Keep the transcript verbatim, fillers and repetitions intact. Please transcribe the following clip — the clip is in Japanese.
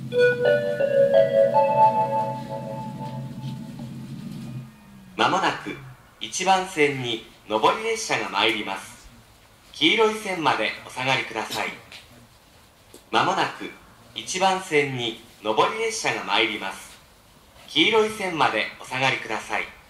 まもなくいちばん線に上り列車が参ります。黄色い線までお下がりください。まもなくいちばん線に上り列車が参ります。黄色い線までお下がりください。